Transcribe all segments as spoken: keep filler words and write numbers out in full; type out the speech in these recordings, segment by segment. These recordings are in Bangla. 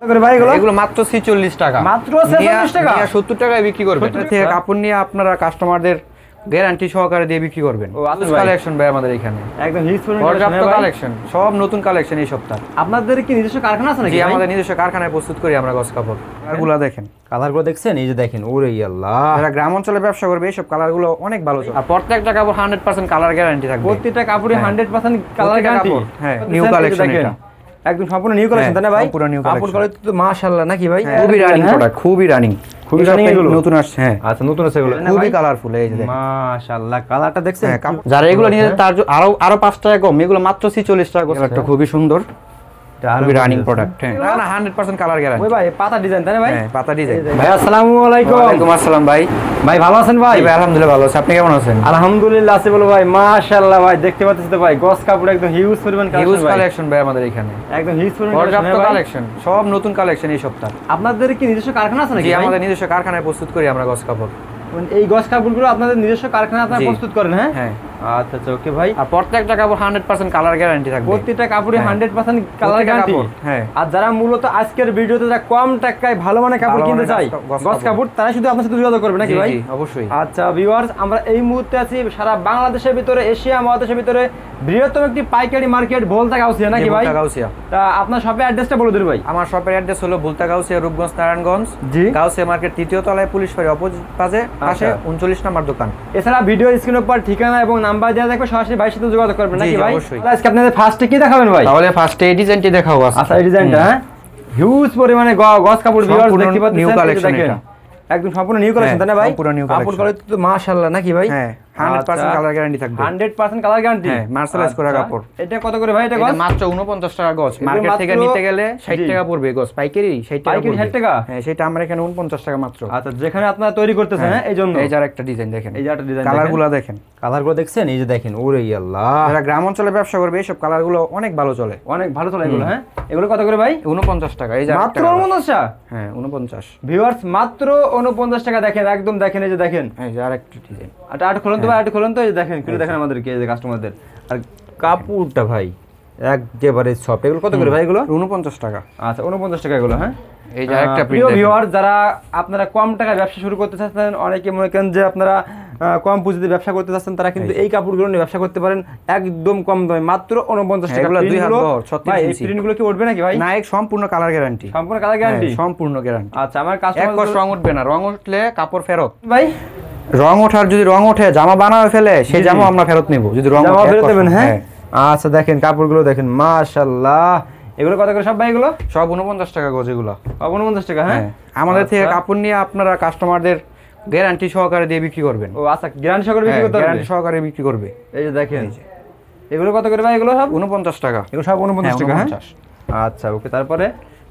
করে ভাই এগুলো এগুলো মাত্র ছেচল্লিশ টাকা, মাত্র ছেচল্লিশ টাকা সত্তর টাকায় বিক্রি করবেন। এটা থেকে কাপড় নিয়ে আপনারা কাস্টমারদের গ্যারান্টি সহকারে দিয়ে বিক্রি করবেন। কালেকশন ভাই আমাদের এখানে একদম হিউজ পর্যাপ্ত কালেকশন, সব নতুন কালেকশন এই সপ্তাহ। আপনাদের কি নিজস্ব কারখানা আছে নাকি? আমাদের নিজস্ব কারখানায় প্রস্তুত করি আমরা গস কাপড়। কালারগুলো দেখেন, কালারগুলো দেখছেন, এই যে দেখেন, ওরে আল্লাহ, যারা গ্রাম অঞ্চলে ব্যবসা করবে এই সব কালারগুলো অনেক ভালো চলে। আর প্রত্যেকটা কাপড় একশো পার্সেন্ট কালার গ্যারান্টি থাকবে, প্রত্যেকটা কাপড়ে একশো পার্সেন্ট কালার গ্যারান্টি। হ্যাঁ, নিউ কালেকশন এটা একদম সম্পূর্ণ নিউ কালেকশন, তাই না ভাই? পুরো নিউ কালেকশন, কাপড় তো মাশাআল্লাহ নাকি ভাই? খুবই রানিং প্রোডাক্ট, খুবই রানিং, খুবই রানিং। এগুলো নতুন আসছে। হ্যাঁ, আচ্ছা, নতুন আছে এগুলো, খুবই কালারফুল। এই যে দেখেন মাশাআল্লাহ, কালারটা দেখছেন। যারা এগুলো নিয়ে তার আরো আরো পাঁচ টাকা কম, এগুলো মাত্র ছেচল্লিশ টাকা। একটা খুবই সুন্দর, খুবই রানিং প্রোডাক্ট। হ্যাঁ, না না একশো পার্সেন্ট কালার গ্যারান্টি। ওই ভাই পাতা ডিজাইন, তাই না ভাই? হ্যাঁ, পাতা ডিজাইন। ভাই আসসালামু আলাইকুম। ওয়া আলাইকুম আসসালাম ভাই। ভাই ভালো আছেন ভাই? ভাই আলহামদুলিল্লাহ ভালো আছি, আপনি কেমন আছেন? আলহামদুলিল্লাহ আছি বলো ভাই, মাশাআল্লাহ ভাই, দেখতে পাচ্ছেন তো ভাই, গস কাপড় একদম হিউজ পরিমাণ কালেকশন, হিউজ কালেকশন ভাই আমাদের এখানে একদম হিউজ পরিমাণ পর্যাপ্ত কালেকশন, সব নতুন কালেকশন এই সপ্তাহ। আপনাদের কি নিজস্ব কারখানা আছে নাকি? আমাদের নিজস্ব কারখানায় প্রস্তুত করি আমরা গস কাপড়। এই গস কাপড়গুলো আপনাদের নিজস্ব কারখানায় আপনারা প্রস্তুত করেন? হ্যাঁ হ্যাঁ। আচ্ছা আচ্ছা, ওকে ভাই। আর প্রত্যেকটা কাপড় একশো পার্সেন্ট কালার গ্যারান্টি থাকবে, প্রত্যেকটা কাপড়ে একশো পার্সেন্ট কালার গ্যারান্টি। হ্যাঁ। আর যারা মূলত আজকের ভিডিওতে যারা কম টাকায় ভালো মানের কাপড় কিনতে চায় গস কাপড়, তারা শুধু আপনার সাথে যোগাযোগ করবে নাকি ভাই? অবশ্যই। আচ্ছা ভিউয়ার্স, আমরা এই মুহূর্তে আছি সারা বাংলাদেশের ভিতরে, এশিয়া মহাদেশের ভিতরে বৃহত্তম একটি পাইকারি মার্কেট ভুলতা গাউসিয়া নাকি ভাই? ভুলতা গাউসিয়া। তা আপনার শপের অ্যাড্রেসটা বলে দিন ভাই। আমার শপের অ্যাড্রেস হলো ভুলতা গাউসিয়া, রূপগঞ্জ, নারায়ণগঞ্জ। জি, গাউসিয়া মার্কেট তৃতীয় তলায়, পুলিশ ফাঁড়ি অপোজিট পাশে পাশে উনচল্লিশ নম্বর দোকান। এছাড়া ভিডিও স্ক্রিনের উপর ঠিকানা এবং নাম্বার দেওয়া থাকবে, সরাসরি ভাইয়ের সাথে যোগাযোগ করবেন নাকি ভাই? অবশ্যই। আজকে আপনাদের ফার্স্টে কি দেখাবেন ভাই? তাহলে ফার্স্টে এই ডিজাইনটি দেখাবো। আচ্ছা, এই ডিজাইনটা হ্যাঁ, হিউজ পরিমাণে গস কাপড় ভিউয়ার্স দেখতে পাচ্ছেন, নিউ কালেকশন এটা একদম সম্পূর্ণ নিউ কালেকশন, তাই না ভাই? সম্পূর্ণ নিউ কালেকশন। কাপড় কোয়ালিটি তো মাশাআল্লাহ নাকি ভাই? হ্যাঁ, একশো পার্সেন্ট কালার গ্যারান্টি থাকবে, একশো পার্সেন্ট কালার গ্যারান্টি। হ্যাঁ, মার্সেলাইজ করা কাপড়। এটা কত করে ভাই? এটা গস মাত্র উনপঞ্চাশ টাকা গজ। মার্কেট থেকে নিতে গেলে ষাট টাকা পড়বে গজ, পাইকারি ষাট টাকা। পাইকারি ষাট টাকা? হ্যাঁ, সেটা আমরা এখানে উনপঞ্চাশ টাকা মাত্র। আচ্ছা, যেখানে আপনারা তৈরি করতেছেন, হ্যাঁ, এই জন্য। এই যে আরেকটা ডিজাইন দেখেন, এই যে একটা ডিজাইন, কালারগুলো দেখেন, কালারগুলো দেখছেন, এই যে দেখেন, ওরে আল্লাহ, যারা গ্রাম অঞ্চলে ব্যবসা করবে এই সব কালারগুলো অনেক ভালো চলে, অনেক ভালো চলে এগুলো। হ্যাঁ, এগুলো কত করে ভাই? উনপঞ্চাশ টাকা। এই যে মাত্র উনপঞ্চাশ টাকা? হ্যাঁ, উনপঞ্চাশ। ভিউয়ার্স মাত্র উনপঞ্চাশ টাকা, দেখেন একদম, দেখেন এই যে দেখেন, এই যে আরেকটা ডিজাইন। আটা আট খুলুন তো ভাই, আট খুলুন তো, এই যে দেখেন, খুলে দেখেন আমাদেরকে, এই যে কাস্টমারদের। আর কাপড়টা ভাই একেবারে সফট। এগুলো কত করে ভাই? এগুলো উনপঞ্চাশ টাকা। আচ্ছা, উনপঞ্চাশ টাকা এগুলো। হ্যাঁ, এই যে আরেকটা প্রিয় ভিউয়ার, যারা আপনারা কম টাকায় ব্যবসা শুরু করতে চাচ্ছেন, অনেকে মনে করেন যে আপনারা কম পুঁজিতে ব্যবসা করতে চাচ্ছেন, তারা কিন্তু এই কাপড়গুলো নিয়ে ব্যবসা করতে পারেন একদম কম দামে, মাত্র উনপঞ্চাশ টাকা। দুই হাত বহর, ভাই এই প্রিন্টগুলো কি উঠবে নাকি ভাই? না, এক সম্পূর্ণ কালার গ্যারান্টি, সম্পূর্ণ কালার গ্যারান্টি, সম্পূর্ণ গ্যারান্টি। আচ্ছা, আমার কাস্টমার এক কষ্ট রং উঠবে না, রং উঠলে কাপড় ফেরত ভাই। রং ওঠার, যদি রং ওঠে জামা বানায় ফেলে সেই জামা আমরা ফেরত নেব, যদি রং জামা ফেরত দেবেন। হ্যাঁ, আচ্ছা, দেখেন কাপড়গুলো দেখেন, মাশাআল্লাহ। এগুলো কত করে সব ভাই? এগুলো সব উনপঞ্চাশ টাকা গজ। এগুলো উনপঞ্চাশ টাকা? হ্যাঁ, আমাদের থেকে কাপড় নিয়ে আপনারা কাস্টমারদের গ্যারান্টি সহকারে দিয়ে বিক্রি করবেন। ও আচ্ছা, গ্যারান্টি সহকারে বিক্রি করতে হবে, গ্যারান্টি সহকারে বিক্রি করবে। এই যে দেখেন, এগুলো কত করে ভাই? এগুলো সব উনপঞ্চাশ টাকা। এগুলো সব উনপঞ্চাশ টাকা? হ্যাঁ, আচ্ছা, ওকে। তারপরে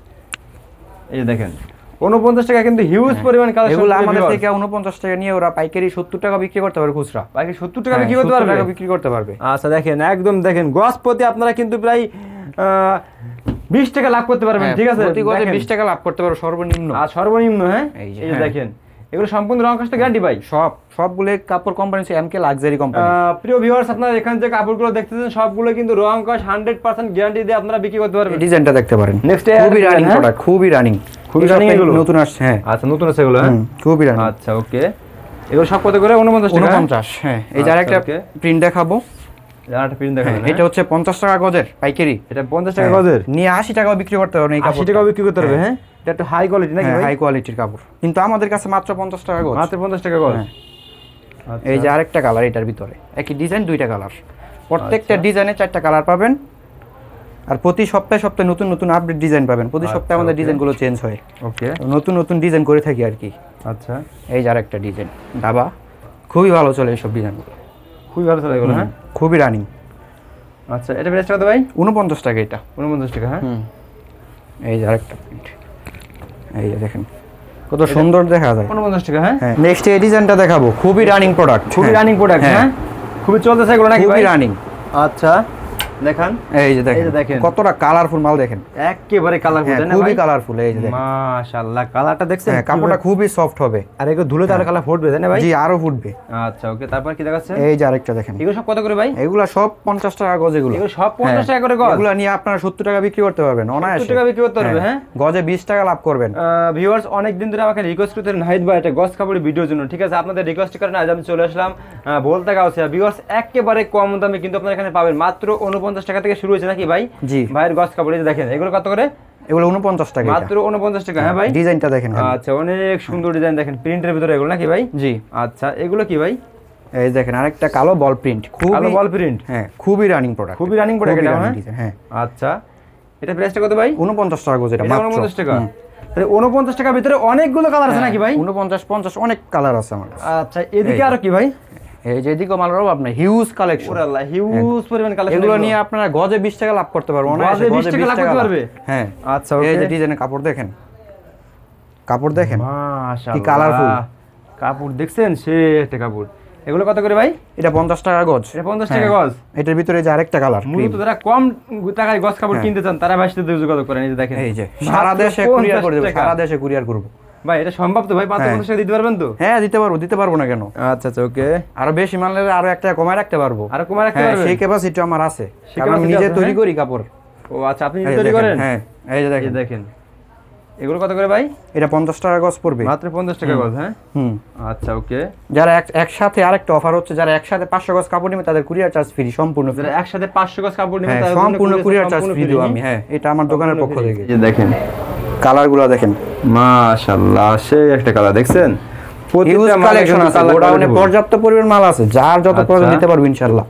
এই যে দেখেন উনপঞ্চাশ টাকা, কিন্তু হিউজ পরিমাণ কালেকশন। এগুলো আমাদের থেকে উনপঞ্চাশ টাকা নিয়ে ওরা পাইকারি সত্তর টাকা বিক্রি করতে পারবে, খুচরা পাইকারি সত্তর টাকা বিক্রি করতে পারবে, বিক্রি করতে পারবে। আচ্ছা, দেখেন একদম, দেখেন গজ প্রতি আপনারা কিন্তু প্রায় বিশ টাকা লাভ করতে পারবেন। ঠিক আছে, প্রতি গজে বিশ টাকা লাভ করতে পারবে সর্বনিম্ন। আর সর্বনিম্ন, হ্যাঁ, এই যে দেখেন, এগুলো সম্পূর্ণ রং কাস্ট গ্যারান্টি ভাই। সব সবগুলো কাপড় কোম্পানি এমকে লাক্সারি কোম্পানি। প্রিয় ভিউয়ার্স, আপনারা এখানে যে কাপড়গুলো দেখতেছেন সবগুলো কিন্তু রং কাস্ট একশো পার্সেন্ট গ্যারান্টি দিয়ে আপনারা বিক্রি করতে পারবেন। ডিজাইনটা দেখতে পারেন, নেক্সট খুবই রানিং প্রোডাক্ট, খুবই রানিং, খুবই রানিং। এগুলো নতুন আসছে। হ্যাঁ, আচ্ছা, নতুন আছে এগুলো। হ্যাঁ, খুবই রানিং। আচ্ছা, ওকে। এগুলো সব কত করে? উনপঞ্চাশ টাকা? উনপঞ্চাশ। হ্যাঁ, এই যে আরেকটা প্রিন্ট দেখাবো। আরেকটা প্রিন্ট দেখাবেন? এটা হচ্ছে পঞ্চাশ টাকা গজের পাইকারি। এটা পঞ্চাশ টাকা গজের নিয়ে আশি টাকা বিক্রি করতে পারবেন। এই কাপড় আশি টাকা বিক্রি করতে পারবে? হ্যাঁ, এটা একটু হাই কোয়ালিটি নাকি ভাই? হাই কোয়ালিটির কাপড়, কিন্তু আমাদের কাছে মাত্র পঞ্চাশ টাকা গজ। মাত্র পঞ্চাশ টাকা গজ। এই যে আরেকটা কালার, এটার ভিতরে একই ডিজাইন, দুইটা কালার, প্রত্যেকটা ডিজাইনে চারটা কালার পাবেন। আর প্রতি সপ্তাহে সপ্তাহে নতুন নতুন আপডেট ডিজাইন পাবেন। প্রতি সপ্তাহে আমাদের ডিজাইনগুলো চেঞ্জ হয়। ওকে, নতুন নতুন ডিজাইন করে থাকি আর কি। আচ্ছা, এই যে আরেকটা ডিজাইন, দাবা, খুবই ভালো চলে এইসব ডিজাইনগুলো, খুবই ভালো চলে এগুলো। হ্যাঁ, খুবই রানিং। আচ্ছা, এটা প্রাইস কত ভাই? উনপঞ্চাশ টাকা। এটা উনপঞ্চাশ টাকা। হ্যাঁ, এই যে আরেকটা প্রিন্ট, এই যে দেখেন কত সুন্দর দেখা যায়, উনপঞ্চাশ টাকা। হ্যাঁ, নেক্সট এই ডিজাইনটা দেখাবো, খুবই রানিং প্রোডাক্ট, খুবই রানিং প্রোডাক্ট। হ্যাঁ, খুবই চলতেছে এগুলো নাকি ভাই? খুবই রানিং। আচ্ছা, দেখান, এই যে দেখেন, এই যে দেখেন কতটা কালারফুল মাল দেখেন, একেবারে কালারফুল, তাই না খুবই ভাই? কালারফুল। এই যে দেখেন, মাশাআল্লাহ, কালারটা দেখছেন? হ্যাঁ, কাপড়টা খুবই সফট হবে। আর এগুলো ধুলে তাহলে কালার ফুটবে, তাই না ভাই? জি, আরো ফুটবে। আচ্ছা, ওকে, তারপর কি দেখাচ্ছে? এই যে আরেকটা দেখেন, এগুলো সব কত করে ভাই? এগুলা সব পঞ্চাশ টাকা গজ। এগুলো এগুলো সব পঞ্চাশ টাকা করে গজ? এগুলো নিয়ে আপনারা সত্তর টাকা বিক্রি করতে পারবেন অনায়াসে। সত্তর টাকা বিক্রি করতে পারবে, হ্যাঁ? গজে বিশ টাকা লাভ করবেন। ভিউয়ার্স অনেক দিন ধরে আমাকে রিকোয়েস্ট করতেন নাহিদ ভাই একটা গজ কাপড়ের ভিডিওর জন্য, ঠিক আছে? আপনাদের রিকোয়েস্টের কারণে আজ আমি চলে আসলাম বলতে গাউছিয়া। ভিউয়ার্স একেবারে কম দামে কিন্তু আপনারা এখানে পাবেন, মাত্র উনপঞ্চাশ টাকা থেকে শুরু হয়েছে নাকি ভাই? জি, ভাইয়ের গজ কাপড় এই যে দেখেন, এগুলো কত করে? এগুলো উনপঞ্চাশ টাকা, মাত্র উনপঞ্চাশ টাকা। হ্যাঁ ভাই, ডিজাইনটা দেখেন। আচ্ছা, অনেক সুন্দর ডিজাইন দেখেন, প্রিন্টের ভিতরে এগুলো নাকি ভাই? জি। আচ্ছা, এগুলো কি ভাই? এই দেখেন আরেকটা কালো বল প্রিন্ট, খুবই কালো বল প্রিন্ট। হ্যাঁ, খুবই রানিং প্রোডাক্ট, খুবই রানিং প্রোডাক্ট এটা, হ্যাঁ? হ্যাঁ। আচ্ছা, এটা প্রাইসটা কত ভাই? উনপঞ্চাশ টাকা গজ, এটা মাত্র উনপঞ্চাশ টাকা। তাহলে উনপঞ্চাশ টাকার ভিতরে অনেকগুলো কালার আছে নাকি ভাই? উনপঞ্চাশ পঞ্চাশ অনেক কালার আছে আমার কাছে। আচ্ছা, এদিকে আরো কি ভাই? এই যে এদিকে মাল রব আপনার হিউজ কালেকশন। ওরে আল্লাহ, হিউজ পরিমাণ কালেকশন। এগুলো নিয়ে আপনারা গজে বিশ টাকা লাভ করতে পারবেন অনায়াসে। গজে বিশ টাকা লাভ করতে পারবে? হ্যাঁ। আচ্ছা, ওকে। এই যে ডিজাইনের কাপড় দেখেন, কাপড় দেখেন মাশাআল্লাহ, কি কালারফুল কাপড় দেখছেন? সে একটা কাপড়। এগুলো কত করে ভাই? এটা পঞ্চাশ টাকা গজ। এটা পঞ্চাশ টাকা গজ। এটার ভিতরে যে আরেকটা কালার, মূলত যারা কম টাকায় গজ কাপড় কিনতে চান তারা ভাই সাথে যোগাযোগ করেন। এই যে দেখেন, এই যে সারা দেশে কুরিয়ার করে দেব, সারা দেশে কুরিয়ার করব ভাই। এটা সম্ভব তো ভাই? পাঁচ পঞ্চাশ টাকা দিতে পারবেন তো? হ্যাঁ, দিতে পারবো, দিতে পারবো না কেন? আচ্ছা আচ্ছা, ওকে। আরো বেশি মাল নিলে আরো একটা কমায় রাখতে পারবো। আরো কমায় রাখতে পারবেন? সেই ক্যাপাসিটি আমার আছে, সেই কারণ আমি capacity নিজে আছে, তৈরি হ্যাঁ? করি কাপড়। ও আচ্ছা, আপনি নিজে তৈরি করেন? হ্যাঁ, এই যে দেখেন, এই দেখেন, এগুলো কত করে ভাই? এটা পঞ্চাশ টাকা গজ পড়বে, মাত্র পঞ্চাশ টাকা গজ, হ্যাঁ? হুম। আচ্ছা, ওকে। যারা এক একসাথে আরেকটা অফার হচ্ছে, যারা একসাথে পাঁচশো গজ কাপড় নেবে তাদের কুরিয়ার চার্জ ফ্রি, সম্পূর্ণ ফ্রি। যারা একসাথে পাঁচশো গজ কাপড় নেবেন হ্যাঁ, তাদের জন্য সম্পূর্ণ কুরিয়ার চার্জ সম্পূর্ণ ফ্রি free, দেব আমি। হ্যাঁ, এটা আমার দোকানের পক্ষ থেকে। এই যে দেখেন, কালারগুলো দেখেন, মাশাআল্লাহ, সেই একটা কালার দেখছেন? হিউজ কালেকশন আছে, গোডাউনে পর্যাপ্ত পরিমাণ মাল আছে, যার যত প্রয়োজন নিতে পারবেন ইনশাআল্লাহ।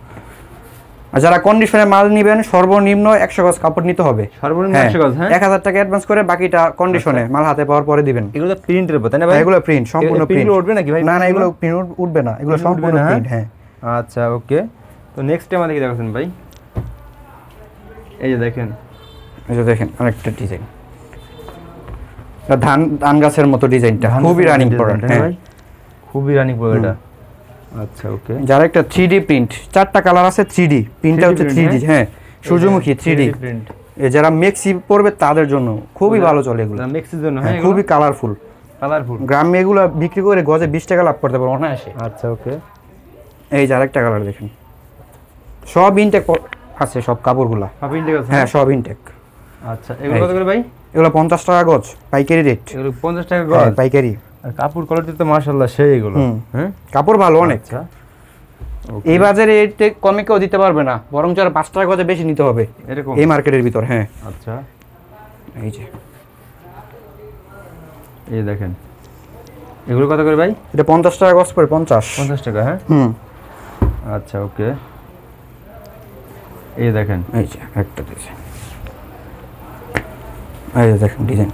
আর যারা কন্ডিশনে মাল নেবেন সর্বনিম্ন একশো গজ কাপড় নিতে হবে, সর্বনিম্ন একশো গজ, হ্যাঁ? এক হাজার টাকা অ্যাডভান্স করে বাকিটা কন্ডিশনে মাল হাতে পাওয়ার পরে দিবেন। এগুলো তো প্রিন্টের উপর, তাই না ভাই? এগুলো প্রিন্ট, সম্পূর্ণ প্রিন্ট। উঠবে নাকি ভাই? না না, এগুলো প্রিন্ট উঠবে না, এগুলো সম্পূর্ণ প্রিন্ট। হ্যাঁ, আচ্ছা, ওকে। তো নেক্সট টাইম আমাদের কি দেখাচ্ছেন ভাই? এই যে দেখেন, এই যে দেখেন আরেকটা ডিজাইন, ধান ধান গাছের মতো ডিজাইনটা, খুবই রানিং প্রোডাক্ট। হ্যাঁ, খুবই রানিং প্রোডাক্ট এটা। আচ্ছা, ওকে। যারা একটা থ্রি ডি প্রিন্ট, চারটা কালার আছে, থ্রি ডি প্রিন্টটা হচ্ছে থ্রি ডি। হ্যাঁ, সূর্যমুখী থ্রি ডি প্রিন্ট। যারা মেক্সি পরবে তাদের জন্য খুবই ভালো চলে এগুলো, মেক্সির জন্য। হ্যাঁ, হ্যাঁ, খুবই কালারফুল। কালারফুল গ্রামে এগুলো বিক্রি করে গজে বিশ টাকা লাভ করতে পারবো অনায়াসে। আচ্ছা, ওকে। এই যে আরেকটা কালার দেখেন, সব ইনটেক আছে সব কাপড়গুলা। সব ইনটেক আছে? হ্যাঁ, সব ইনটেক। আচ্ছা, এগুলো কত করে ভাই? এগুলো পঞ্চাশ টাকা গজ, পাইকারি রেট। এগুলো পঞ্চাশ টাকা গজ, পাইকারি। আর কাপড় কোয়ালিটি তো মাশাআল্লাহ সেই এগুলো, হ্যাঁ? কাপড় ভালো অনেক। আচ্ছা, এই বাজারে এতে কমে কেউ দিতে পারবে না, বরং যারা পাঁচ টাকা গজে বেশি নিতে হবে এরকম এই মার্কেটের ভিতর। হ্যাঁ, আচ্ছা, এই যে এই দেখেন, এগুলো কত করে ভাই? এটা পঞ্চাশ টাকা গজ পড়ে, পঞ্চাশ পঞ্চাশ টাকা, হ্যাঁ? হুম। আচ্ছা, ওকে। এই দেখেন, এই যে একটা ডিজাইন, এই যে দেখেন ডিজাইন,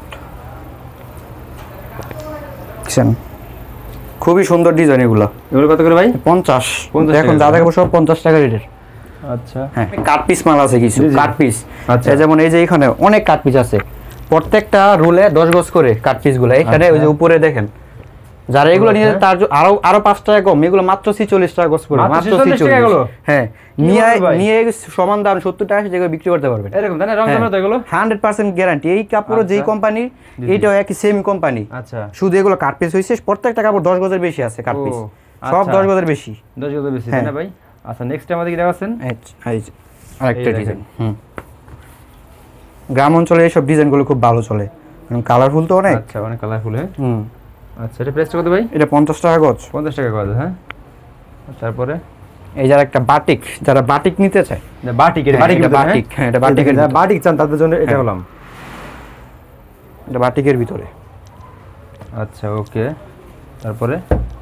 দেখছেন? খুবই সুন্দর ডিজাইন এগুলো। এগুলো কত করে ভাই? পঞ্চাশ। পঞ্চাশ এখন টাকা, যা দেখাবো সব পঞ্চাশ টাকা রেটের। আচ্ছা, হ্যাঁ, কাট পিস মাল আছে কিছু, জি, জি। Cut piece. আচ্ছা। এই যেমন এই যে এখানে অনেক কাট পিস আছে, প্রত্যেকটা রুলে দশ গজ করে কাট পিস গুলো। এখানে ওই যে উপরে দেখেন, যারা এগুলো নিয়ে হ্যাঁ। তার জ- আরো আরো পাঁচ টাকা কম, এগুলো মাত্র ছিচল্লিশ টাকা গজ পড়বে, মাত্র মাত্র ছিচল্লিশ টাকা এগুলো? ছিচল্লিশ। হ্যাঁ, নিয়ে নিয়ে সমান দাম সত্তর টাকা যেগুলো বিক্রি করতে পারবেন এরকম, তাই না? রং জানো তো এগুলো? Hundred percent guarantee. এই কাপড় যেই আচ্ছা। কোম্পানি, এইটাও একই সেম কোম্পানি। আচ্ছা, শুধু এগুলো কাট পিস হয়েছে, প্রত্যেকটা কাপড় দশ গজের বেশি আছে কাট ও, পিস, সব আচ্ছা। দশ গজের বেশি। দশ গজ বেশি, তাই না ভাই? আচ্ছা, নেক্সট আমাদের কি দেখাচ্ছেন? এই যে, এই যে আরেকটা এই দেখেন। ডিজাইন। হুম, গ্রাম অঞ্চলে এইসব ডিজাইনগুলো খুব ভালো চলে, কালারফুল তো অনেক। আচ্ছা, অনেক কালারফুল, হ্যাঁ? হুম, আচ্ছা, এটা প্রাইসটা কত ভাই? এটা পঞ্চাশ টাকা গজ। পঞ্চাশ টাকা গজ, হ্যাঁ? তারপরে এই যারা একটা বাটিক, যারা বাটিক নিতে চায়, বাটিক, এটা হ্যাঁ, বাটিক, এটা বাটিক, হ্যাঁ, এটা বাটিকের যারা ভিতরে। বাটিক চান তাদের জন্য এটা হ্যাঁ। হলাম। এটা বাটিকের ভিতরে। আচ্ছা, ওকে। তারপরে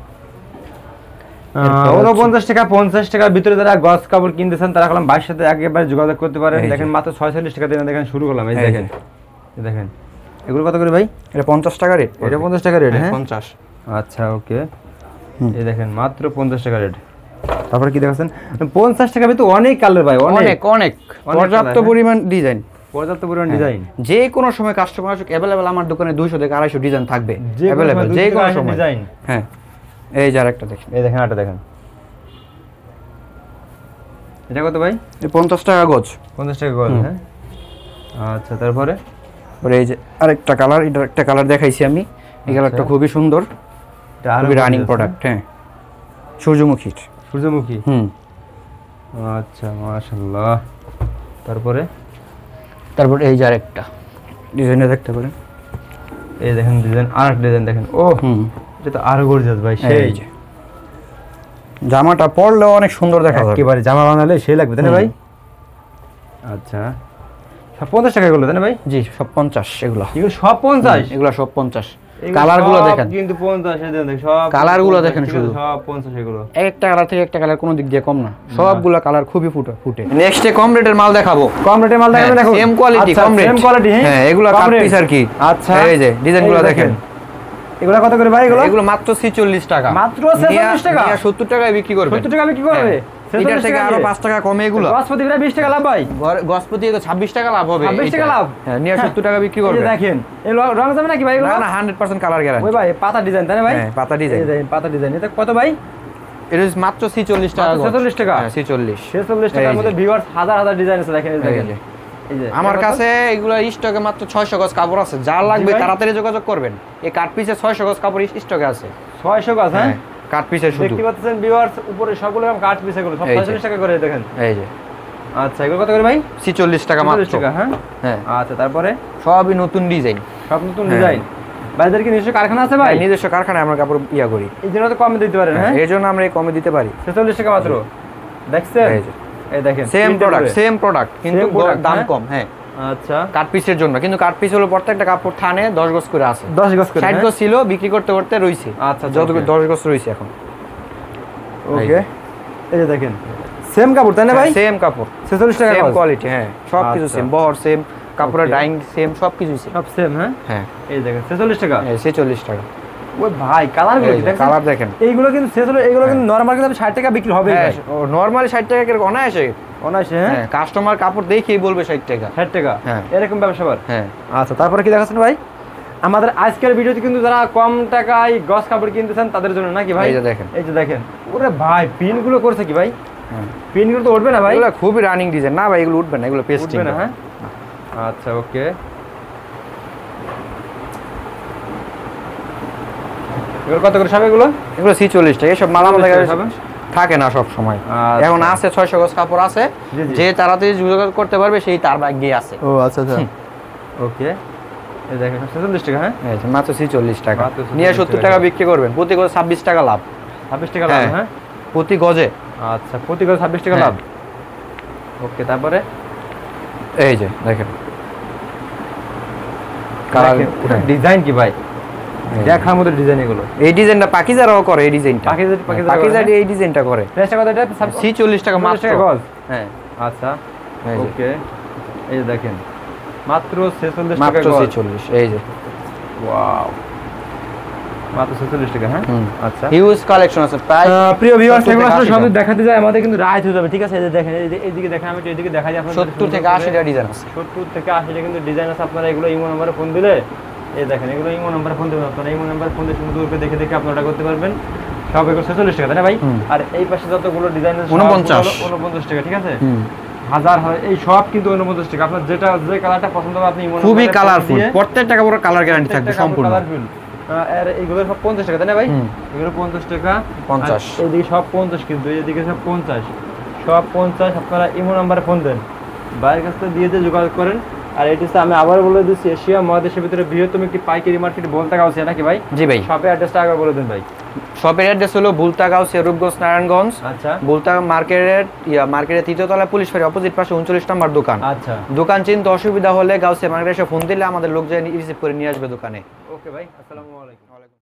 এরপর উনপঞ্চাশ টাকা পঞ্চাশ টাকার ভিতরে যারা গজ কাপড় কিনতেছেন তারা হলাম বাইরের সাথে একেবারে যোগাযোগ করতে পারেন। এই যে। দেখেন, মাত্র ছয়চল্লিশ টাকা দিয়ে দেখেন শুরু করলাম। এই এই যে। দেখেন, এই দেখেন, এগুলো কত করে ভাই? এটা পঞ্চাশ টাকা রেট। এটা পঞ্চাশ টাকা রেট, হ্যাঁ? পঞ্চাশ। আচ্ছা, ওকে। হুম। এই দেখেন, মাত্র পঞ্চাশ টাকা রেট। তারপরে কি দেখাচ্ছেন? পঞ্চাশ টাকা ভিতরে অনেক কালার ভাই, অনেক অনেক অনেক অনেক পর্যাপ্ত colour, পরিমাণ ডিজাইন, পর্যাপ্ত পরিমাণ ডিজাইন। যে কোনো সময় কাস্টমার আসুক, অ্যাভেলেবেল আমার দোকানে দুইশো থেকে আড়াইশো ডিজাইন থাকবে, যে কোনো অ্যাভেলেবেল সময় যে কোনো দুই সময়। ডিজাইন। হ্যাঁ, এই যার একটা দেখেন, এই দেখেন, আটা দেখেন, এটা কত ভাই? এই পঞ্চাশ টাকা গজ। পঞ্চাশ টাকা গজ, হ্যাঁ। আচ্ছা, তারপরে পরে এই যে আরেকটা কালার, এটা একটা কালার দেখাইছি আমি, এই কালারটা খুবই সুন্দর, এটা আরো খুবই রানিং প্রোডাক্ট। হ্যাঁ, সূর্যমুখীর। সূর্যমুখী, হুম। আচ্ছা, মাশাআল্লাহ। তারপরে তারপর এই যে আরেকটা ডিজাইনটা দেখতে পারেন, এই দেখেন ডিজাইন, আরেকটা ডিজাইন দেখেন। ও হুম, এটা তো আরো গর্জিয়াস ভাই, সেই এই যে জামাটা পরলেও অনেক সুন্দর দেখা যাবে, একেবারে জামা বানালে সেই লাগবে তাই না ভাই? আচ্ছা, সব পঞ্চাশ টাকা এগুলো তাই না ভাই? জি সব পঞ্চাশ। এগুলো এগুলো সব পঞ্চাশ? এগুলো সব পঞ্চাশ। এগুলো কালার গুলো সব দেখেন কিন্তু পঞ্চাশ, এই দেখেন সব কালার গুলো পঞ্চাশ, দেখেন ঠিক আছে, শুধু সব পঞ্চাশ এগুলো। এক একটা কালার থেকে একটা কালার কোনো দিক দিয়ে কম না, সবগুলো কালার খুবই ফুটে ফুটে। নেক্সটে কম রেটের মাল দেখাবো, কম রেটের মাল দেখাবেন, দেখো সেম কোয়ালিটি কম রেট, সেম কোয়ালিটি। হ্যাঁ এগুলো কাট পিস আর কি। আচ্ছা, এই যে ডিজাইনগুলো দেখেন, এগুলো কত করে ভাই? এগুলো এগুলো মাত্র ছেচল্লিশ টাকা। মাত্র ছেচল্লিশ টাকা? নিয়া সত্তর টাকায় বিক্রি করবে। সত্তর টাকা বিক্রি করবে? এটার থেকে আরো পাঁচ টাকা কমে এগুলো। গসপতি প্রায় বিশ টাকা লাভ ভাই। গসপতি ছাব্বিশ টাকা লাভ হবে। ছাব্বিশ টাকা লাভ? হ্যাঁ, নিয়া সত্তর টাকা বিক্রি করবে। এই দেখেন, এই রং যাবে নাকি ভাই এগুলো? না না, একশো পার্সেন্ট কালার গ্যারান্টি। ওই ভাই পাতা ডিজাইন তাই না ভাই? হ্যাঁ, পাতা ডিজাইন। এই দেখেন পাতা ডিজাইন। এটা কত ভাই? এটা মাত্র ছেচল্লিশ টাকা। ছেচল্লিশ টাকা? হ্যাঁ, ছেচল্লিশ। ছেচল্লিশ টাকার মধ্যে ভিউয়ার্স হাজার হাজার ডিজাইন আছে, দেখেন এই দেখেন। এই যে আমার কাছে এগুলো স্টকে মাত্র ছয়শো গজ কাপড় আছে, যার লাগবে তাড়াতাড়ি যোগাযোগ করবেন। এই কাট পিসে ছয়শো গজ কাপড় স্টকে আছে। ছয়শো গজ? হ্যাঁ, কাট পিসের শুধু দেখতে পাচ্ছেন ভিউয়ার্স, উপরে সবগুলো এরকম কাট পিস, এগুলো সব ছয়চল্লিশ টাকা করে দেখেন। এই যে আচ্ছা, এগুলো কত করে ভাই? ছেচল্লিশ টাকা মাত্র। ছেচল্লিশ টাকা, হ্যাঁ হ্যাঁ। আচ্ছা, তারপরে সবই নতুন ডিজাইন, সব নতুন ডিজাইন। ভাইদের কি নিজস্ব কারখানা আছে ভাই? নিজস্ব কারখানায় আমরা কাপড় ইয়া করি, এই জন্য তো কমে দিতে পারেন। হ্যাঁ, এই জন্য আমরা এই কমে দিতে পারি। ছেচল্লিশ টাকা মাত্র, দেখছেন? এই যে এই দেখেন সেম প্রোডাক্ট, সেম প্রোডাক্ট কিন্তু Same product, দাম হ্যাঁ? কম। হ্যাঁ, আচ্ছা, কাট পিসের জন্য কিন্তু কাট পিস হলো প্রত্যেকটা কাপড় থানে দশ গজ করে আছে। দশ গজ করে? ষাট গজ ছিল, বিক্রি করতে করতে রইছে। আচ্ছা, যত দশ গজ রইছে এখন। ওকে, এই যে দেখেন সেম কাপড় তাই না ভাই? সেম কাপড়, ছেচল্লিশ টাকা সেম গজ? কোয়ালিটি। হ্যাঁ, সবকিছু আচ্ছা। সেম, বহর সেম, কাপড়ের Okay. ডাইং সেম, সবকিছু সেম। সব সেম? হ্যাঁ হ্যাঁ, এই দেখেন ছেচল্লিশ টাকা। এই ছেচল্লিশ টাকা। ওই ভাই কালার গুলো দেখেন, কালার দেখেন। এইগুলো কিন্তু ছেচল্লিশ, এইগুলো কিন্তু নরমাল কিন্তু ষাট টাকা বিক্রি হবে হ্যাঁ, ভাই। নরমালি ষাট টাকা করে অনায়াসে। অনায়াসে? হ্যাঁ, হ্যাঁ, কাস্টমার কাপড় দেখেই বলবে ষাট টাকা। ষাট টাকা? হ্যাঁ। এরকম ব্যবসা কর? হ্যাঁ। আচ্ছা, তারপরে কি দেখাচ্ছেন ভাই? আমাদের আজকের ভিডিওতে কিন্তু যারা কম টাকায় গস কাপড় কিনতেছেন তাদের জন্য নাকি ভাই? এই যে দেখেন, এই যে দেখেন, ওরে ভাই পিন গুলো করছে কি ভাই? হ্যাঁ, পিন গুলো তো উঠবে না ভাই? এগুলো খুবই রানিং ডিজাইন। না ভাই, এগুলো উঠবে না, এগুলো পেস্টিং। উঠবে না? হ্যাঁ, আচ্ছা, ওকে। এগুলো কত করে সব? এগুলো এগুলো ছেচল্লিশ টাকা। এসব মালামাল চল্লিশ টাকা দেখা হবে? থাকে না সব সময়। আচ্ছা। এখন আছে ছয়শো গজ কাপড় আছে, জি, জি। যে তাড়াতাড়ি যোগাযোগ করতে পারবে সেই তার ভাগ্যে আছে। ও আচ্ছা আচ্ছা, ওকে। এই দেখেন ছেচল্লিশ টাকা? হ্যাঁ, এই যে মাত্র ছেচল্লিশ টাকা। মাত্র ছেচল্লিশ নিয়ে সত্তর টাকা টাকা বিক্রি করবেন, প্রতি গজে ছাব্বিশ টাকা লাভ। ছাব্বিশ টাকা লাভ? হ্যাঁ। হ্যাঁ, প্রতি গজে। আচ্ছা, প্রতি গজ ছাব্বিশ টাকা হ্যাঁ। লাভ। ওকে, তারপরে এই যে দেখেন কালার, ডিজাইন কি ভাই দেখার মতো ডিজাইন এগুলো। এই ডিজাইনটা পাকিজারাও করে, এই ডিজাইনটা পাকিজা পাকিজা পাকিজারি এই ডিজাইনটা করে। প্রাইসটা কত এটা? ছেচল্লিশ টাকা মাত্র। গজ? হ্যাঁ, আচ্ছা, এই যে। ওকে। এই যে দেখেন মাত্র ছেচল্লিশ টাকা মাত্র গজ। ছেচল্লিশ। এই যে ওয়াও, মাত্র ছেচল্লিশ টাকা? হ্যাঁ, হুম। আচ্ছা। হিউজ কালেকশন আছে প্রায়। আহ, প্রিয় ভিউয়ার্স, সত্তর এগুলো থেকে আসলে আশি সব টা। দেখাতে যায় আমাদের কিন্তু রাইট হয়ে যাবে, ঠিক আছে? এই যে দেখেন, এই যে এইদিকে দেখেন, আমি একটু এইদিকে দেখাই আপনাদের। সত্তর থেকে আশি টা ডিজাইন আছে। সত্তর থেকে আশি টা কিন্তু ডিজাইন আছে। আপনারা এগুলো ইমো নম্বরে ফোন দিলে, এই দেখেন এগুলো ইমো নম্বরে ফোন দেবেন আপনারা। ইমো নম্বরে ফোন দিয়ে সুন্দর করে দেখে দেখে আপনারা করতে পারবেন। সব এগুলো ছেচল্লিশ টাকা তাই না ভাই? হুম। আর এই পাশে যতগুলো ডিজাইন আছে ঊনপঞ্চাশ। ঊনপঞ্চাশ টাকা, ঠিক আছে? হুম। হাজার হয় এই সব কিন্তু ঊনপঞ্চাশ টাকা। আপনার যেটা যে কালারটা পছন্দ হবে আপনি ইমো খুবই নম্বরে ফোন কালারফুল, দিয়ে প্রত্যেকটা কাপড়ের কালার গ্যারান্টি থাকবে প্রত্যেকটা সম্পূর্ণ। কালারফুল। আর এইগুলো সব পঞ্চাশ টাকা তাই না ভাই? হুম। এগুলো পঞ্চাশ টাকা। পঞ্চাশ। আর এইদিকে সব পঞ্চাশ, কিন্তু এইদিকে সব পঞ্চাশ, সব পঞ্চাশ। আপনারা ইমো নাম্বারে ফোন দেন, বাইরের কাছ থেকে দিয়ে দিয়ে যোগাযোগ করেন। আর এটি হচ্ছে, আমি আবার বলে দিচ্ছি, এশিয়া মহাদেশের ভিতরে বৃহত্তম একটি পাইকারি মার্কেট বলতে গাউছে নাকি ভাই? জি ভাই। শপের অ্যাড্রেসটা আগে বলে দেন ভাই। শপের অ্যাড্রেস হলো বুলতাগাঁও, রূপগঞ্জ, নারায়ণগঞ্জ। আচ্ছা, বুলতা মার্কেটের ইয়া মার্কেটের তৃতীয় তলায় পুলিশ ফাঁড়ি অপোজিট পাশে উনচল্লিশ নম্বর দোকান। আচ্ছা, দোকান চিনতে অসুবিধা হলে গাউসিয়া মার্কেটে এসে ফোন দিলে আমাদের লোক যায় রিসিভ করে নিয়ে আসবে দোকানে। ওকে ভাই, আসসালামু আলাইকুম।